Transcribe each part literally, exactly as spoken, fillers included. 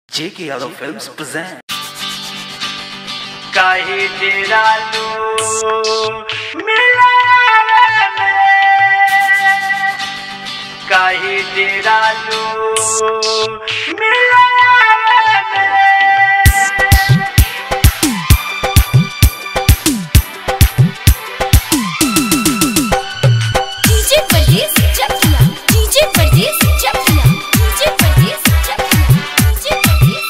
J K Yadav Films present. काहे तेरा लो मिलावे में, काहे तेरा लो मिलावे में। डीजे परदेस चकिया, डीजे परदेस चकिया, डीजे परदेस चकिया, डीजे परदेस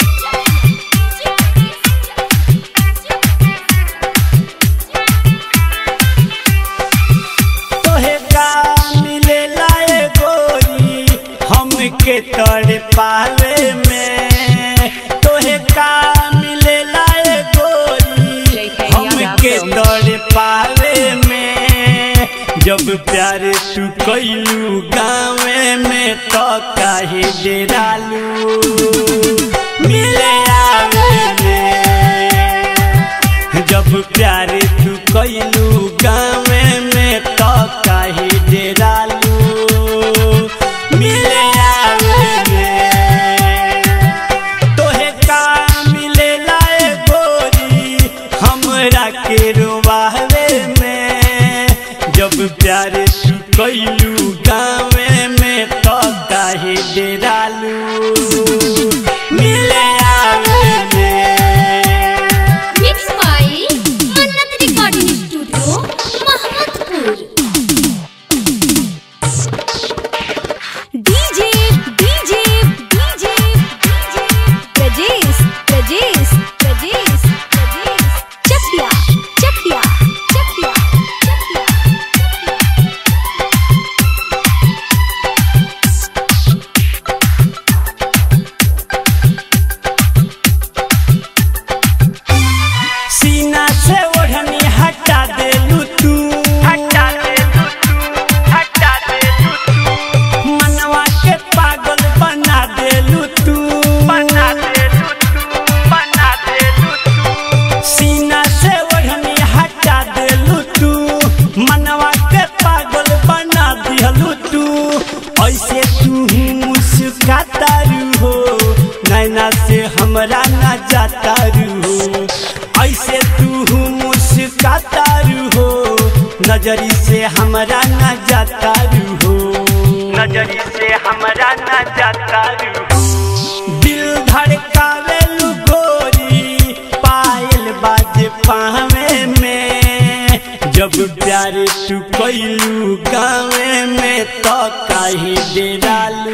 के तोड़ पावे में, तोहे का मिले लाए गोरी हमके तोड़ पावे में। जब प्यार तू कइलू गाँवे में तो काहे डेरालू मिले आवे में। जब प्यार तू कइलू गाँवे में तो काहे डेरालू मिले के रुवावे में। जब प्यार तू कइलू गाँवे में तो काहे डेरालू मिले आवे में। Mix by Mannat recording studio Mohammadpur. DJ DJ DJ DJ Prajesh Prajesh Prajesh Prajesh Chakiya Chakiya Chakiya Chakiya. सीना से ओढ़नी हटा देलू तू, हटा देलू तू, हटा देलू तू। मनवा के पागल बना देलू तू, बना देलू तू, बना देलू तू। सीना से ओढ़नी हटा देलू तू, मनवा के पागल बना दिहलू तू। ऐसे तू मुस्कुराता हो, नैना से हमरा ना जाता हो। ऐसे तू मुस्कुराता हो, नजरी से हमरा ना जाता हो, नजरी से हमरा ना जाता हो। दिल धड़कावेलू गोरी पायल बाजे पावे में। जब प्यार तू कइलू गाँवे में तो काहे डेरालू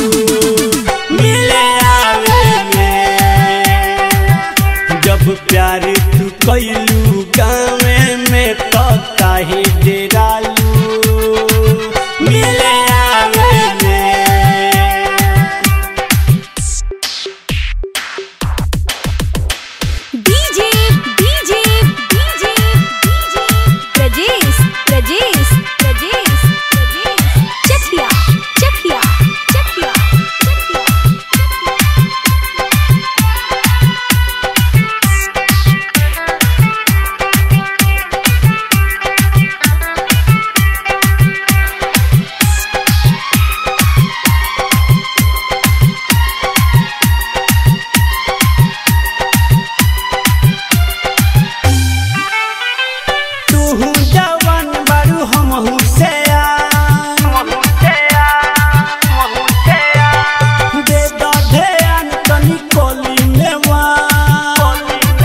मिले आवे में। जब प्यार तू कइलू गाँवे में तो काहे डेरालू मिले आवे में। DJ DJ DJ DJ Prajesh Prajesh Prajesh Prajesh Chakiya Chakiya Chakiya Chakiya. तू जवान बारू हमहू सयान, दे दो ध्यान तनी कोली नेवान।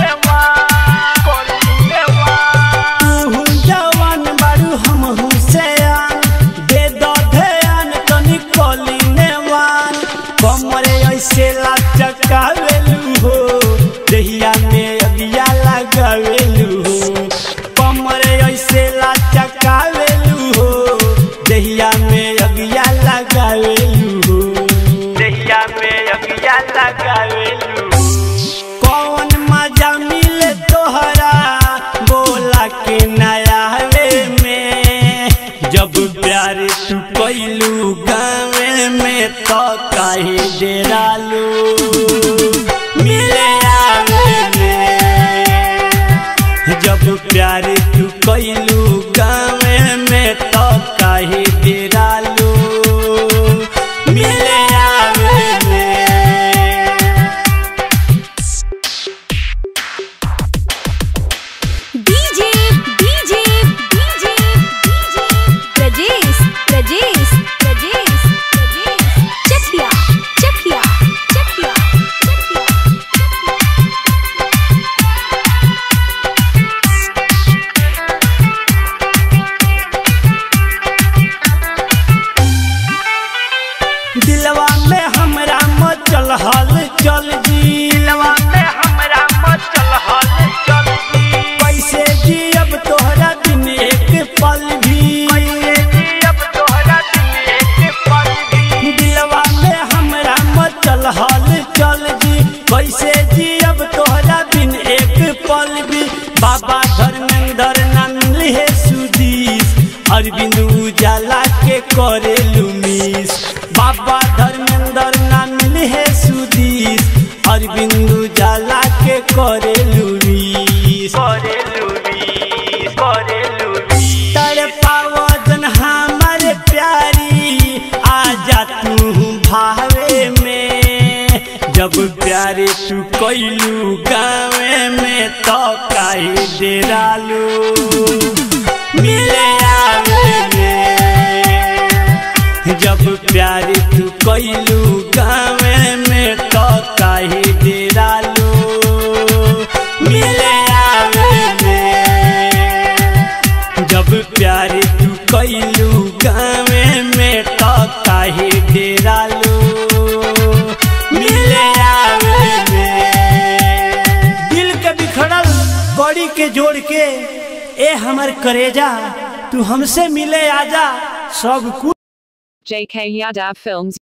तू जवान बारू हमहू सयान, दे दो ध्यान तनी कोली नेवान। कमरे ऐसे लचकावेलू हो, दहिया में अगिया लगावेलू हो। कमरे ऐसे लचकावेलू हो, दहिया में अगिया लगावेलू हो, दहिया में अगिया लगावेलू। कौन मजा मिले तोहरा बोला के नयावे में। जब प्यार तू कइलू गाँवे में तो काहे डेरालू मिले आवे में। जब प्यार तू कइलू गाँवे में तो काहे डेरालू मिले आवे में। कैसे जियब तोहरा बिन एक पल भी। बाबा धर्मेंद्र ना मिली है सुदीस, अरविंद उजाला के करेलू मिस। बाबा धर्मेंद्र ना मिली है सुदीस, अरविंद उजाला के करेलू मिस। करेलू मिस, करेलू मिस। तड़पावजन हमारे प्यारी आजा तू भावे में। जब प्यारे तू कैलू गाँव में तो काहे डेरालू मिले आवे में। जब प्यारे तू कैलू गाँव में तो काहे डेरालू मिले आवे में। जब प्यारे तू कैलू गाँव में तो काहे डेरालू मिले आवे में। दिल के बिखरल बॉडी के जोड़ के ए हमर करेजा तू हमसे मिले आजा सब कुछ। J K Yadav Films